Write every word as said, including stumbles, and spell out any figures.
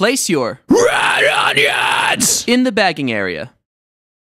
Place your red onions in the bagging area.